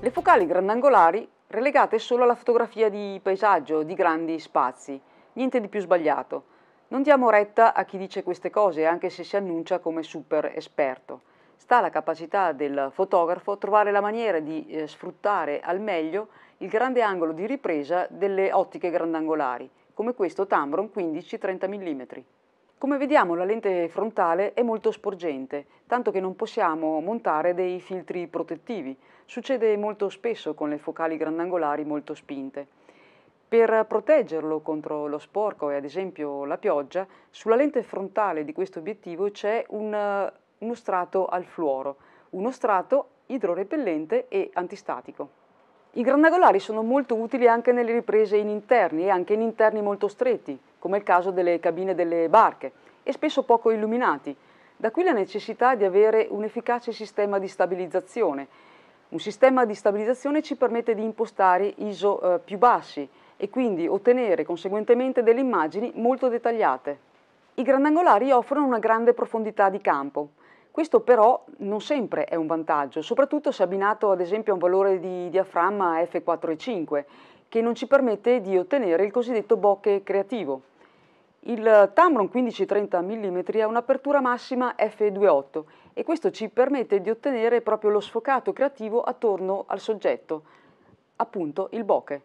Le focali grandangolari relegate solo alla fotografia di paesaggio, di grandi spazi, niente di più sbagliato. Non diamo retta a chi dice queste cose, anche se si annuncia come super esperto. Sta alla capacità del fotografo trovare la maniera di sfruttare al meglio il grande angolo di ripresa delle ottiche grandangolari, come questo Tamron 15-30 mm. Come vediamo, la lente frontale è molto sporgente, tanto che non possiamo montare dei filtri protettivi. Succede molto spesso con le focali grandangolari molto spinte. Per proteggerlo contro lo sporco e ad esempio la pioggia, sulla lente frontale di questo obiettivo c'è uno strato al fluoro, uno strato idrorepellente e antistatico. I grandangolari sono molto utili anche nelle riprese in interni e anche in interni molto stretti, come il caso delle cabine delle barche, e spesso poco illuminati. Da qui la necessità di avere un efficace sistema di stabilizzazione. Un sistema di stabilizzazione ci permette di impostare ISO più bassi e quindi ottenere conseguentemente delle immagini molto dettagliate. I grandangolari offrono una grande profondità di campo. Questo però non sempre è un vantaggio, soprattutto se abbinato ad esempio a un valore di diaframma f4,5, che non ci permette di ottenere il cosiddetto bokeh creativo. Il Tamron 15-30 mm ha un'apertura massima f2.8 e questo ci permette di ottenere proprio lo sfocato creativo attorno al soggetto, appunto il bokeh.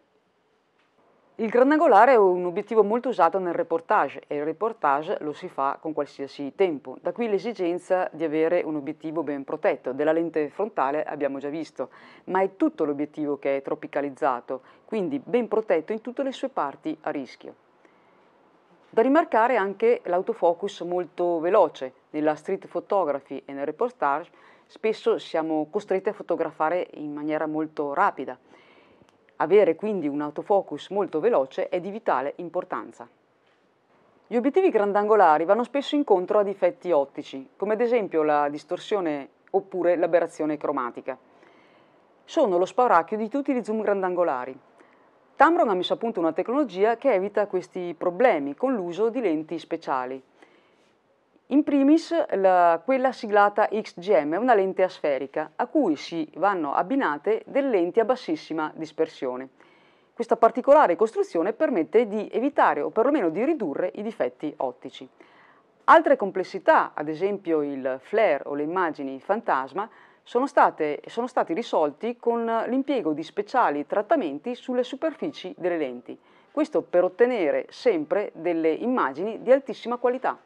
Il grandangolare è un obiettivo molto usato nel reportage e il reportage lo si fa con qualsiasi tempo. Da qui l'esigenza di avere un obiettivo ben protetto. Della lente frontale abbiamo già visto, ma è tutto l'obiettivo che è tropicalizzato, quindi ben protetto in tutte le sue parti a rischio. Da rimarcare anche l'autofocus molto veloce. Nella street photography e nel reportage spesso siamo costretti a fotografare in maniera molto rapida. Avere quindi un autofocus molto veloce è di vitale importanza. Gli obiettivi grandangolari vanno spesso incontro a difetti ottici, come ad esempio la distorsione oppure l'aberrazione cromatica. Sono lo spauracchio di tutti gli zoom grandangolari. Tamron ha messo a punto una tecnologia che evita questi problemi con l'uso di lenti speciali. In primis quella siglata XGM è una lente asferica a cui si vanno abbinate delle lenti a bassissima dispersione. Questa particolare costruzione permette di evitare o perlomeno di ridurre i difetti ottici. Altre complessità, ad esempio il flare o le immagini fantasma, sono stati risolti con l'impiego di speciali trattamenti sulle superfici delle lenti. Questo per ottenere sempre delle immagini di altissima qualità.